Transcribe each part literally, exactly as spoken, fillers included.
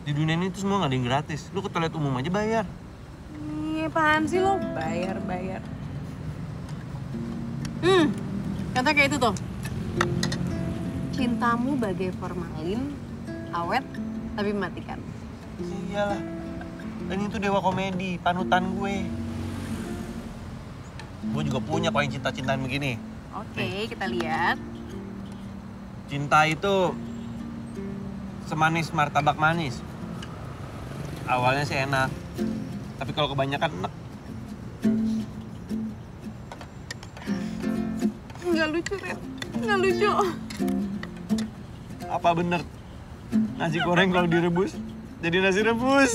Di dunia ini tuh semua nggak ada yang gratis. Lu ke toilet umum aja bayar. Iya, apaan sih lo? Bayar, bayar. Hmm, kata kayak itu tuh. Cintamu bagai formalin, awet, tapi mematikan. Iyalah. Dan itu dewa komedi, panutan gue. Gue juga punya koin cinta-cintaan begini. Oke, Nih. kita lihat. Cinta itu semanis martabak manis. Awalnya sih enak, tapi kalau kebanyakan enak. Nggak lucu, Ren. Nggak lucu. Apa bener? Nasi goreng kalau direbus, jadi nasi rebus.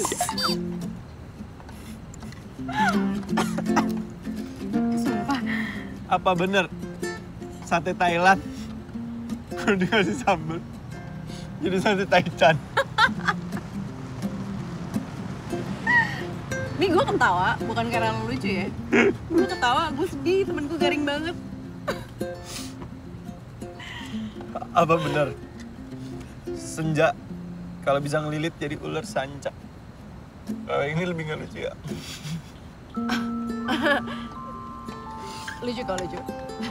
Sumpah. Apa bener? Sate Thailand, kalau dikasih sambal, jadi sate Taichan. Nih gue ketawa, bukan karena lo lucu ya. Gue ketawa, gue sedih, temen gue garing banget. Apa bener? Senja, kalau bisa ngelilit jadi ular sanca. Kalau ini lebih nggak lucu ya? Lucu kok, lucu.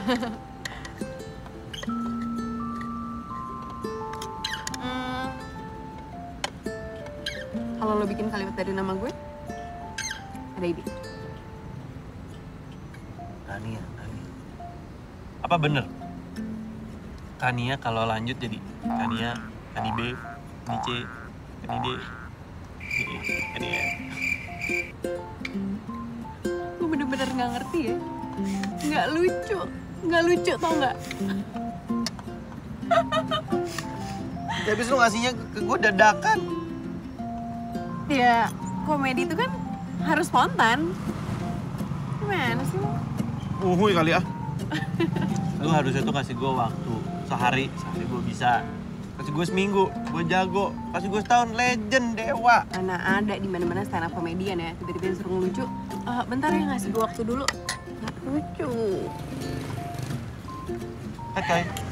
hmm. Kalau lo bikin kalimat dari nama gue, ada ide. Kania, Kania. Apa bener? Kania kalau lanjut jadi Kania, Kani B, Kani C, Kani D, Kani E, Kani F. Gue bener-bener nggak ngerti ya. Nggak lucu, nggak lucu tau nggak? Ya habis lu ngasihnya ke gue dadakan. Ya, komedi itu kan harus spontan. Gimana sih lo? Uhuy kali ah. Lu harusnya tuh kasih gue waktu sehari, sehari gue bisa. Kasih gue seminggu, gue jago. Kasih gue setahun, legend, dewa. Mana ada di mana-mana stand up komedian ya, tiba-tiba disuruh ngelucu. Eh, bentar ya, ngasih gue waktu dulu. Nggak lucu. Oke.